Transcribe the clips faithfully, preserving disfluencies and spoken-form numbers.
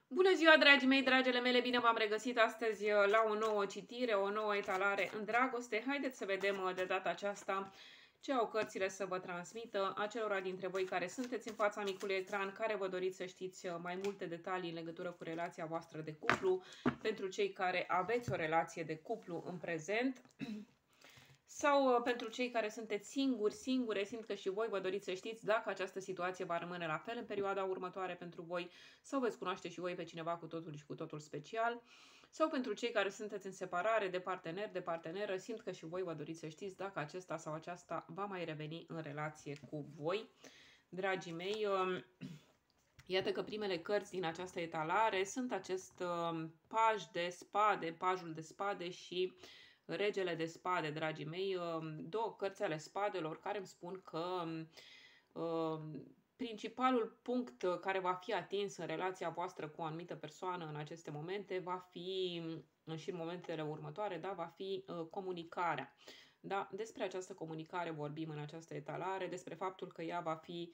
Bună ziua, dragii mei, dragele mele, bine v-am regăsit astăzi la o nouă citire, o nouă etalare în dragoste. Haideți să vedem de data aceasta ce au cărțile să vă transmită acelora dintre voi care sunteți în fața micului ecran, care vă doriți să știți mai multe detalii în legătură cu relația voastră de cuplu, pentru cei care aveți o relație de cuplu în prezent. Sau pentru cei care sunteți singuri, singure, simt că și voi vă doriți să știți dacă această situație va rămâne la fel în perioada următoare pentru voi sau veți cunoaște și voi pe cineva cu totul și cu totul special. Sau pentru cei care sunteți în separare de partener, de parteneră, simt că și voi vă doriți să știți dacă acesta sau aceasta va mai reveni în relație cu voi. Dragii mei, iată că primele cărți din această etalare sunt acest paj de spade, pajul de spade și Regele de spade, dragii mei, două cărți ale spadelor care îmi spun că uh, principalul punct care va fi atins în relația voastră cu o anumită persoană în aceste momente va fi, și în momentele următoare, da, va fi uh, comunicarea. Da, despre această comunicare vorbim în această etalare, despre faptul că ea va fi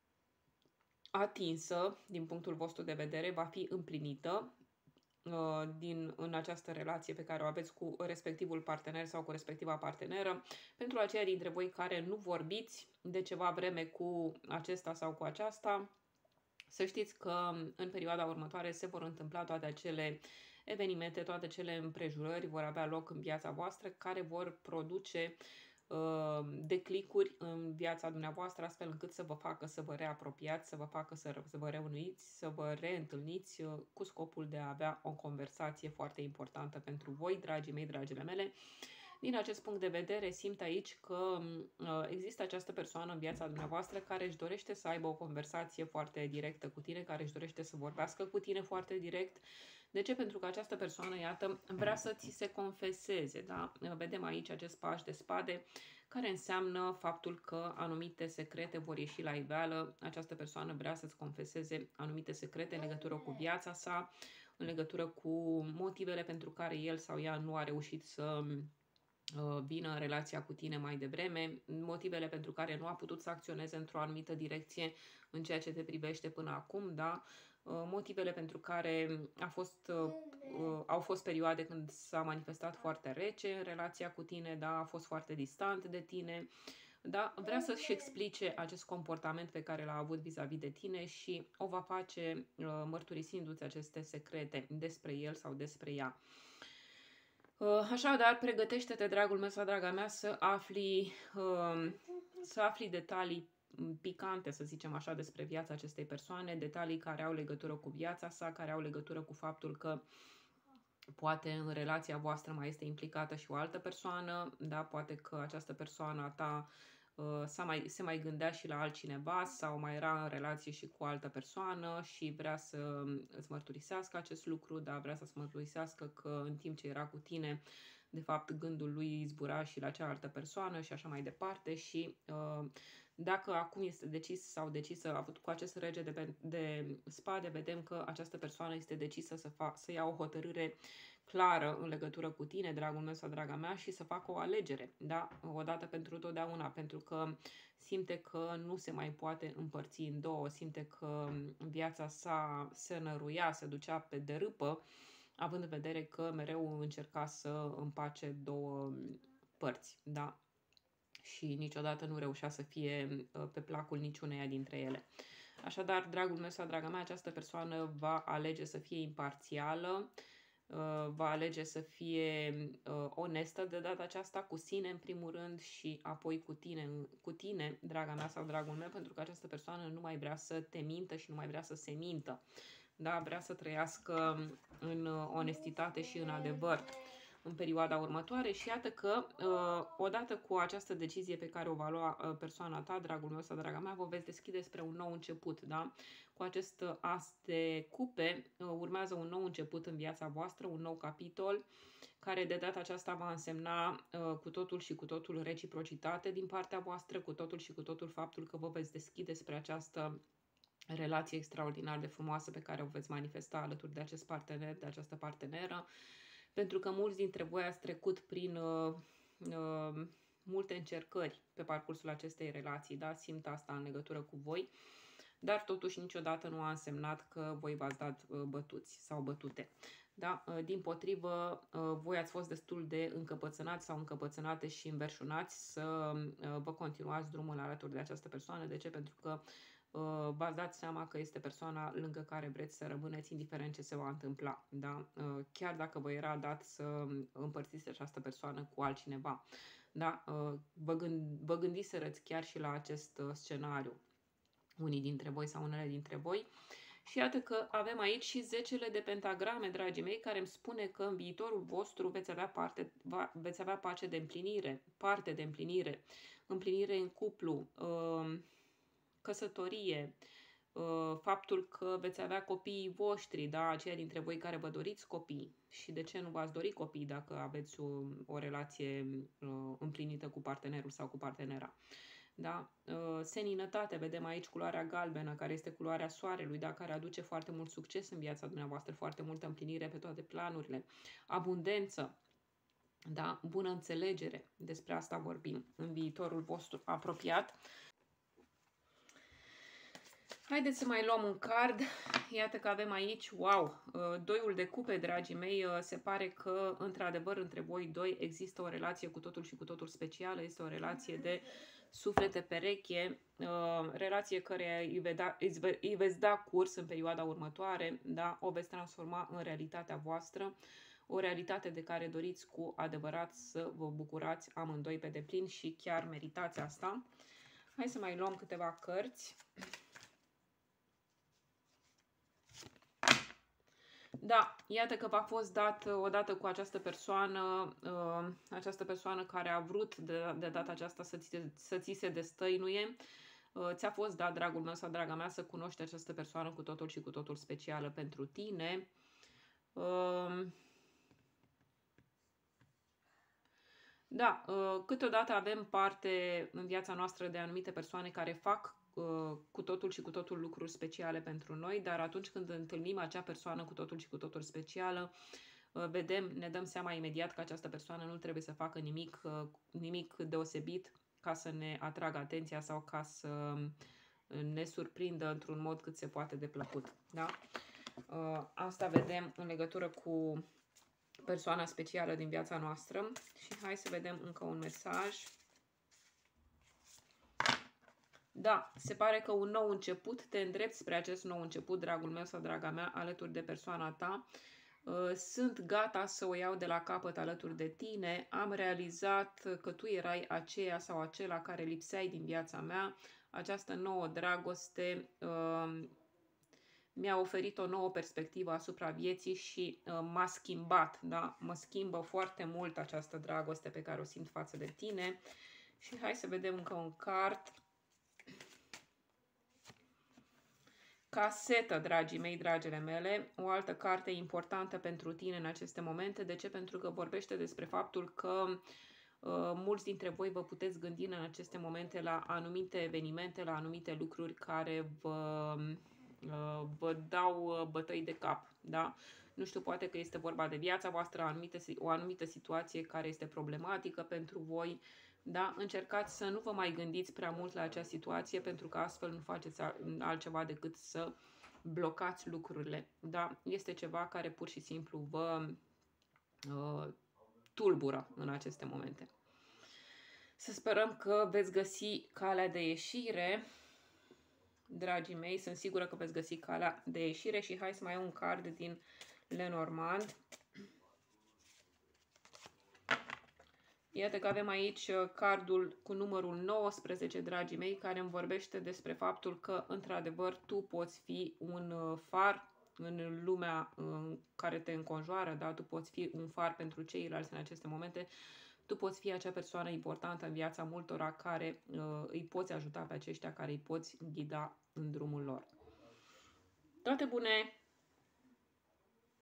atinsă din punctul vostru de vedere, va fi împlinită din, în această relație pe care o aveți cu respectivul partener sau cu respectiva parteneră. Pentru aceia dintre voi care nu vorbiți de ceva vreme cu acesta sau cu aceasta, să știți că în perioada următoare se vor întâmpla toate acele evenimente, toate acele împrejurări vor avea loc în viața voastră care vor produce declicuri în viața dumneavoastră, astfel încât să vă facă să vă reapropiați, să vă facă să, să vă reuniți, să vă reîntâlniți cu scopul de a avea o conversație foarte importantă pentru voi, dragii mei, dragile mele. Din acest punct de vedere, simt aici că există această persoană în viața dumneavoastră care își dorește să aibă o conversație foarte directă cu tine, care își dorește să vorbească cu tine foarte direct. De ce? Pentru că această persoană, iată, vrea să ți se confeseze, da? Vedem aici acest paș de spade, care înseamnă faptul că anumite secrete vor ieși la iveală. Această persoană vrea să-ți confeseze anumite secrete în legătură cu viața sa, în legătură cu motivele pentru care el sau ea nu a reușit să vină în relația cu tine mai devreme, motivele pentru care nu a putut să acționeze într-o anumită direcție în ceea ce te privește până acum, da? Motivele pentru care a fost, au fost perioade când s-a manifestat foarte rece în relația cu tine, da? A fost foarte distant de tine, da? Vrea să-și explice acest comportament pe care l-a avut vis-a-vis de tine și o va face mărturisindu-ți aceste secrete despre el sau despre ea. Așadar, pregătește-te, dragul meu sau draga mea, să afli, să afli detalii picante, să zicem așa, despre viața acestei persoane, detalii care au legătură cu viața sa, care au legătură cu faptul că poate în relația voastră mai este implicată și o altă persoană, da? Poate că această persoană a ta S-a mai, se mai gândea și la altcineva sau mai era în relație și cu o altă persoană și vrea să îți mărturisească acest lucru, dar vrea să-ți mărturisească că în timp ce era cu tine, de fapt gândul lui zbura și la cealaltă persoană și așa mai departe. Și dacă acum este decis sau decisă cu acest rege de, de spade, vedem că această persoană este decisă să, fac, să ia o hotărâre clară în legătură cu tine, dragul meu sau draga mea, și să facă o alegere, da? Odată pentru totdeauna, pentru că simte că nu se mai poate împărți în două, simte că viața sa se năruia, se ducea pe derâpă, având în vedere că mereu încerca să împace două părți, da? Și niciodată nu reușea să fie pe placul niciuneia dintre ele. Așadar, dragul meu sau draga mea, această persoană va alege să fie imparțială, va alege să fie onestă de data aceasta cu sine în primul rând și apoi cu tine, cu tine, draga mea sau dragul meu, pentru că această persoană nu mai vrea să te mintă și nu mai vrea să se mintă. Da? Vrea să trăiască în onestitate și în adevăr în perioada următoare și iată că odată cu această decizie pe care o va lua persoana ta, dragul meu sau draga mea, vă veți deschide spre un nou început, da? Cu acest as de cupe urmează un nou început în viața voastră, un nou capitol care de data aceasta va însemna cu totul și cu totul reciprocitate din partea voastră, cu totul și cu totul faptul că vă veți deschide spre această relație extraordinar de frumoasă pe care o veți manifesta alături de acest partener, de această parteneră. Pentru că mulți dintre voi ați trecut prin uh, uh, multe încercări pe parcursul acestei relații, da? Simt asta în legătură cu voi. dar totuși niciodată nu a însemnat că voi v-ați dat bătuți sau bătute. Da? Dimpotrivă, voi ați fost destul de încăpățânați sau încăpățânate și înverșunați să vă continuați drumul alături de această persoană. De ce? Pentru că v-ați dat seama că este persoana lângă care vreți să rămâneți, indiferent ce se va întâmpla. Da? Chiar dacă vă era dat să împărțiți această persoană cu altcineva. Da? Vă, gând, vă gândiserăți chiar și la acest scenariu, unii dintre voi sau unele dintre voi. Și iată că avem aici și zecele de pentagrame, dragii mei, care îmi spune că în viitorul vostru veți avea, parte, veți avea pace de împlinire, parte de împlinire, împlinire în cuplu, căsătorie, faptul că veți avea copiii voștri, da, aceia dintre voi care vă doriți copii. Și de ce nu v-ați dori copii dacă aveți o, o relație împlinită cu partenerul sau cu partenera? Da? Seninătate, vedem aici culoarea galbenă, care este culoarea soarelui, da? Care aduce foarte mult succes în viața dumneavoastră, foarte multă împlinire pe toate planurile. Abundență, da? Bună înțelegere, despre asta vorbim în viitorul vostru apropiat. Haideți să mai luăm un card. Iată că avem aici, wow, doiul de cupe, dragii mei. Se pare că, într-adevăr, între voi doi există o relație cu totul și cu totul specială. Este o relație de suflete pereche, relație care îi, veda, îi veți da curs în perioada următoare, da? O veți transforma în realitatea voastră, o realitate de care doriți cu adevărat să vă bucurați amândoi pe deplin și chiar meritați asta. Hai să mai luăm câteva cărți. Da, iată că v-a fost dat odată cu această persoană, uh, această persoană care a vrut de, de data aceasta să ți, să ți se destăinuie. Uh, ți-a fost dat, dragul meu sau draga mea, să cunoști această persoană cu totul și cu totul specială pentru tine. Uh, da, uh, câteodată avem parte în viața noastră de anumite persoane care fac cu totul și cu totul lucruri speciale pentru noi, dar atunci când întâlnim acea persoană cu totul și cu totul specială, vedem, ne dăm seama imediat că această persoană nu trebuie să facă nimic, nimic deosebit ca să ne atragă atenția sau ca să ne surprindă într-un mod cât se poate de plăcut. Da? Asta vedem în legătură cu persoana specială din viața noastră și hai să vedem încă un mesaj. Da, se pare că un nou început, te îndrepți spre acest nou început, dragul meu sau draga mea, alături de persoana ta. Sunt gata să o iau de la capăt alături de tine. Am realizat că tu erai aceea sau acela care lipseai din viața mea. Această nouă dragoste uh, mi-a oferit o nouă perspectivă asupra vieții și uh, m-a schimbat. Da? Mă schimbă foarte mult această dragoste pe care o simt față de tine. Și hai să vedem încă un card. Casetă, dragii mei, dragele mele, o altă carte importantă pentru tine în aceste momente. De ce? Pentru că vorbește despre faptul că uh, mulți dintre voi vă puteți gândi în aceste momente la anumite evenimente, la anumite lucruri care vă, uh, vă dau bătăi de cap. Da? Nu știu, poate că este vorba de viața voastră, anumite, o anumită situație care este problematică pentru voi. Da? Încercați să nu vă mai gândiți prea mult la acea situație, pentru că astfel nu faceți altceva decât să blocați lucrurile. Da? Este ceva care pur și simplu vă uh, tulbură în aceste momente. Să sperăm că veți găsi calea de ieșire, dragii mei. Sunt sigură că veți găsi calea de ieșire și hai să mai iau un card din Lenormand. Iată că avem aici cardul cu numărul nouăsprezece, dragii mei, care îmi vorbește despre faptul că, într-adevăr, tu poți fi un far în lumea în care te înconjoară, da? Tu poți fi un far pentru ceilalți în aceste momente, tu poți fi acea persoană importantă în viața multora care uh, îi poți ajuta pe aceștia, care îi poți ghida în drumul lor. Toate bune!